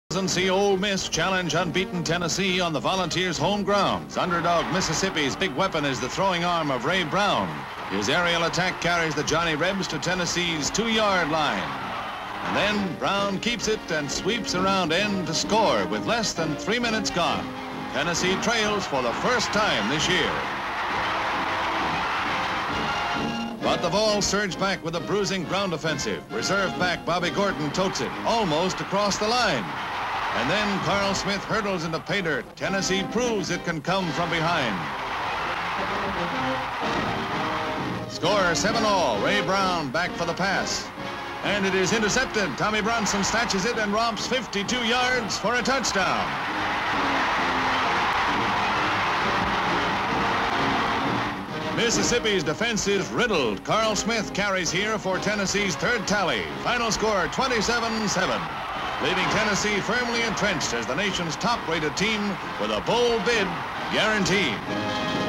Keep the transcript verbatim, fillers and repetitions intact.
See Ole Miss challenge unbeaten Tennessee on the Volunteers' home grounds. Underdog Mississippi's big weapon is the throwing arm of Ray Brown. His aerial attack carries the Johnny Rebs to Tennessee's two-yard line. And then Brown keeps it and sweeps around end to score with less than three minutes gone. Tennessee trails for the first time this year. But the Vols surge back with a bruising ground offensive. Reserve back Bobby Gordon totes it almost across the line. And then Carl Smith hurdles into pay dirt. Tennessee proves it can come from behind. Score seven all. Ray Brown back for the pass. And it is intercepted. Tommy Bronson snatches it and romps fifty-two yards for a touchdown. Mississippi's defense is riddled. Carl Smith carries here for Tennessee's third tally. Final score twenty-seven seven. Leaving Tennessee firmly entrenched as the nation's top-rated team with a bowl bid guaranteed.